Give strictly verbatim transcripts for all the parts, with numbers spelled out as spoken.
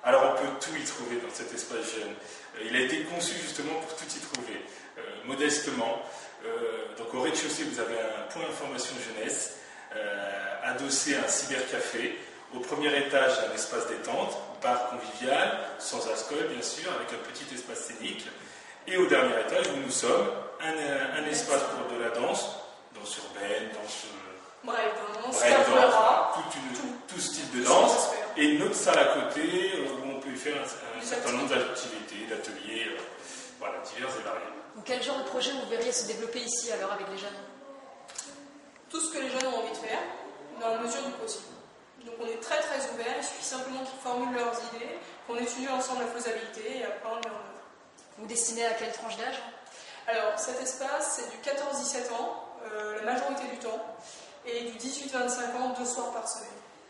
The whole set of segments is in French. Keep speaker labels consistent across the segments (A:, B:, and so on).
A: Alors on peut tout y trouver dans cet espace jeune. Il a été conçu justement pour tout y trouver, euh, modestement. Euh, donc au rez-de-chaussée, vous avez un point information jeunesse, euh, adossé à un cybercafé. Au premier étage, un espace détente, bar convivial, sans alcool bien sûr, avec un petit espace scénique. Et au dernier étage, où nous sommes, un, un espace pour de la danse, danse urbaine, danse...
B: Bref, danse,
A: tout, tout, tout style de danse. Et une autre salle à côté, où on peut faire un, un certain nombre d'activités, d'ateliers, euh, voilà, divers et variés.
C: Quel genre de projet vous verriez se développer ici, alors, avec les jeunes?
B: Tout ce que les jeunes ont envie de faire, dans la mesure du possible. Donc on est très très ouvert, il suffit simplement qu'ils formulent leurs idées, qu'on étudie ensemble la faisabilité et après on met en œuvre.
C: Vous destinez à quelle tranche d'âge?
B: Alors cet espace c'est du quatorze à dix-sept ans, euh, la majorité du temps, et du dix-huit à vingt-cinq ans, deux soirs par semaine.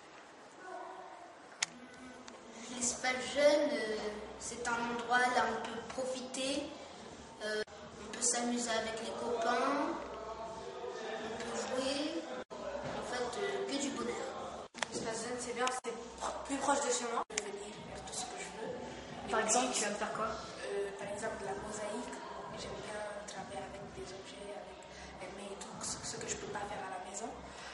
D: L'espace jeune, euh, c'est un endroit là où on peut profiter, euh, on peut s'amuser avec les copains, on peut jouer, en fait euh, que du bonheur.
E: L'espace jeune c'est bien, c'est plus proche de chez moi. Je vais venir faire tout ce que je veux.
C: Par exemple, tu vas me faire quoi?
E: euh, Par exemple de la mosaïque, j'aime bien travailler avec des objets, avec mais tout ce, ce que je ne peux pas faire à la maison.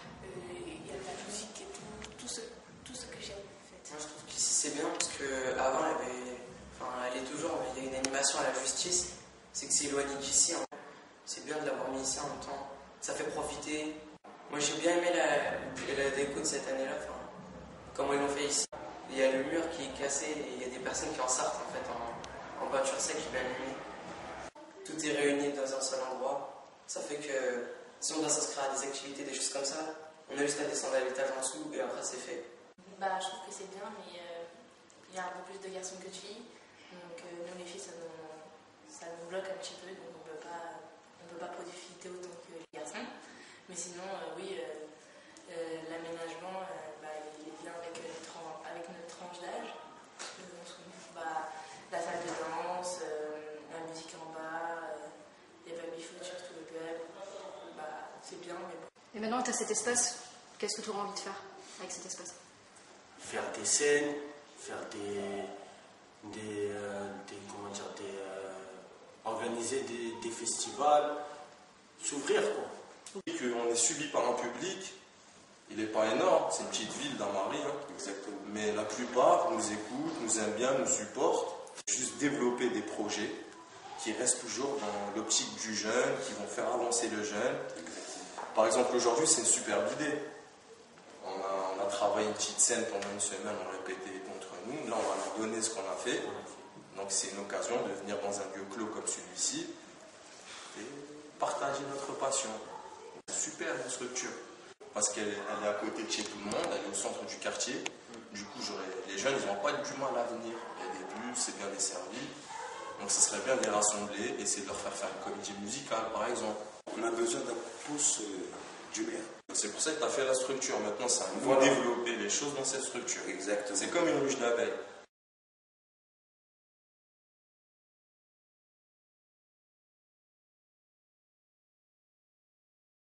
E: Il y a de la musique et tout, tout ce, tout ce que j'aime en fait.
F: Moi je trouve qu'ici c'est bien parce qu'avant il y avait, enfin elle est toujours, il y a une animation à la justice, c'est que c'est éloigné d'ici. Hein. C'est bien de l'avoir mis ici en même temps, ça fait profiter. Moi j'ai bien aimé la, la déco de cette année-là, enfin, comment ils l'ont fait ici. Il y a le mur qui est cassé et il y a des personnes qui en sortent en fait en, en peinture sec, j'ai bien aimé. Tout est réuni dans un seul endroit, ça fait que si on doit s'inscrire à des activités, des choses comme ça, on a juste à descendre à l'étage en dessous et après c'est fait.
E: Bah, je trouve que c'est bien, mais euh, il y a un peu plus de garçons que de filles. Donc euh, nous les filles, ça nous, ça nous bloque un petit peu, donc on peut pas, on peut pas profiter autant que les garçons. Mais sinon, euh, oui, euh, euh, l'aménagement, euh, bah, il est bien avec, euh, avec notre tranche d'âge. Euh, on se trouve, bah, la salle de danse, euh, la musique en bas, euh, les baby-foot sur tout le club. Bah, c'est bien, mais bon.
C: Et maintenant que tu as cet espace, qu'est-ce que tu auras envie de faire avec cet espace?
G: Faire des scènes, faire des, des, euh, des comment dire, des, euh, organiser des, des festivals, s'ouvrir quoi.
H: On est suivi par un public, il n'est pas énorme, c'est une petite ville dans Marie, hein. Exactement. Mais la plupart nous écoutent, nous aiment bien, nous supportent. Juste développer des projets qui restent toujours dans l'optique du jeune, qui vont faire avancer le jeune. Par exemple, aujourd'hui, c'est une superbe idée. On a, on a travaillé une petite scène pendant une semaine, on répétait contre nous. Là, on va leur donner ce qu'on a fait. Donc, c'est une occasion de venir dans un lieu clos comme celui-ci et partager notre passion. C'est une super structure parce qu'elle elle est à côté de chez tout le monde, elle est au centre du quartier. Du coup, les jeunes, ils n'ont pas du mal à venir. Il y a des bus, c'est bien desservi. Donc, ce serait bien de les rassembler, essayer de leur faire faire une comédie musicale, par exemple.
I: On a besoin d'un pouce euh, du maire.
H: C'est pour ça que tu as fait la structure. Maintenant, c'est à nous de développer les choses dans cette structure.
I: Exactement.
H: C'est comme une ruche d'abeilles.